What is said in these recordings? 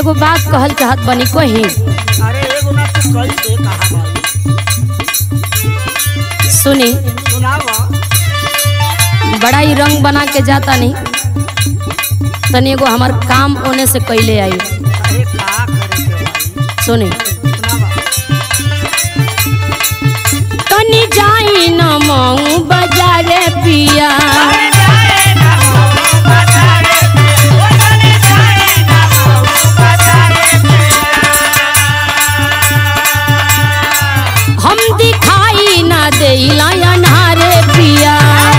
एगो बात कहल चाहत बनी कही। अरे एगो ना तू कैसे कहा भाई, सुनी सुनावा। बड़ा ही रंग बना के जाता नहीं, तनी एगो हमार काम होने से कैले आई। अरे का करे के भाई, सुनी सुनावा। तनी जाई न मऊ बाजारे पिया, हम दिखाई न देला अनहारे पिया।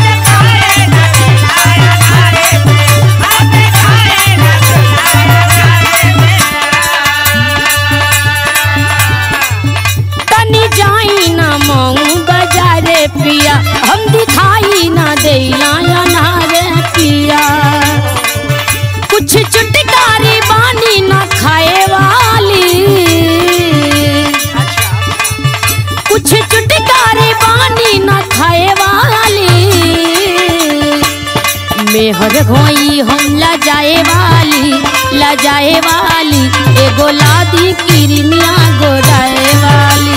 तनी जाई न मऊ बाजारे पिया, हम दिखाई न देला अनहारे पिया। कुछ चुटकारी बानी न खाए वाली, कुछ चुटकारी बानी न खाए वाली। मेहर घोई हम लजाए वाली, लजाए वाली एगो लादी किरमिया गोराए वाली।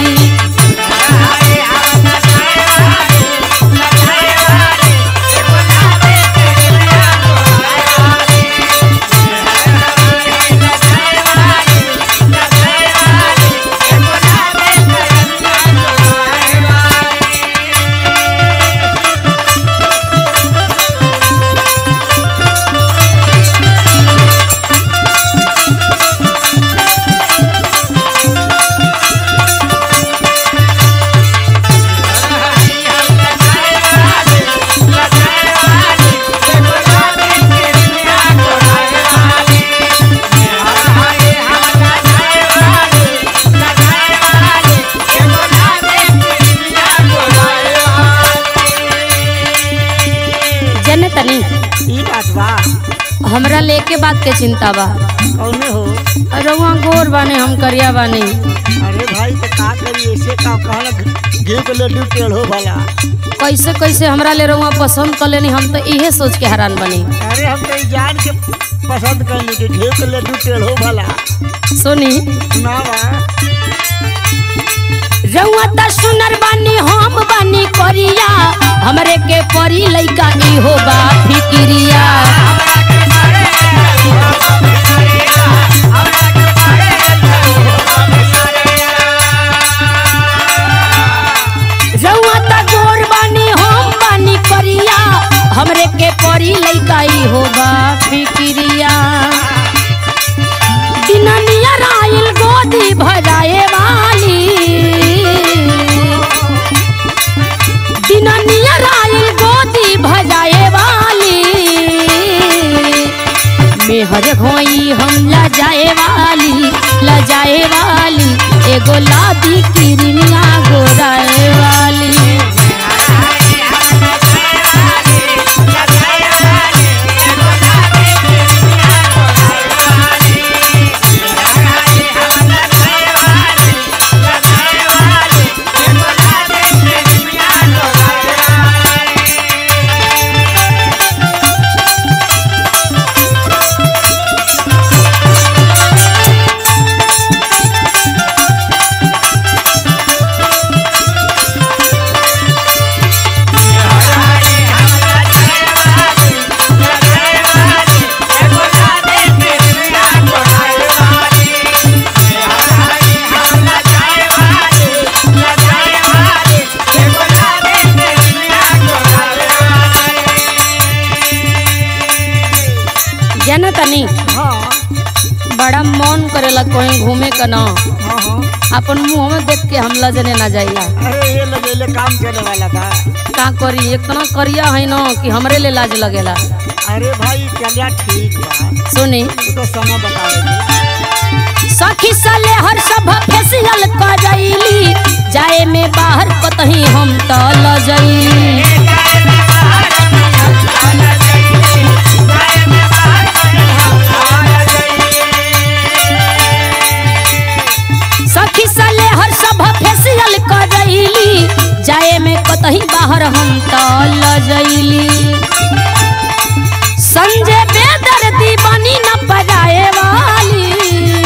तनी ई बात बा, हमरा लेके बात के चिंता बा। कौने हो? रउआ गोर बाने हम करिया बानी। अरे भाई तो का करी, ऐसे का कहला घी के लड्डू टेढ़ो भला। कैसे कैसे हमरा ले रउआ पसंद कर लेनी, हम तो इहे सोच के हैरान बनी। अरे हम तो जान के पसंद करनी कि घी के लड्डू टेढ़ो भला। सुनी सुनावा। रउआ त सुनर बानी हम बानी करिया, हमरे के परी लइका इहो बा फिकिरिया। रउआ त गोर बानी हम बानी करिया, हमरे के परी लइका इहो बा फिकिरिया। दिननिया राइल गोदी भराए वाली, दिननिया राइल गोदी भजाए वाली। मेहर घोई हम लजाए वाली, लजाए वाली एगो लादी किरमिया गोराए वाली। जाना तनी हाँ बड़ा मन करेला कहीं घूमे का ना, हाँ हाँ। अपन मुँह में देख के हम लजने ना जाइला। अरे ये लगेले काम चले वाला बा। का करी, इतना करिया है ना कि हमरे ले लाज लगेला। अरे भाई चलिया ठीक बा, सुनी तू तो समय बतावेगी। सखी सले हर सब फेसियल करैली, जाए में बाहर कतही हम तो लजैली। सखी सले हर सब फेसियल करैली, जाए में कतही बाहर हम तो लजैली। संजय बेदर्दी बनी न पजाए वाली,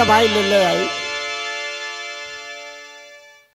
भाई ले ले आई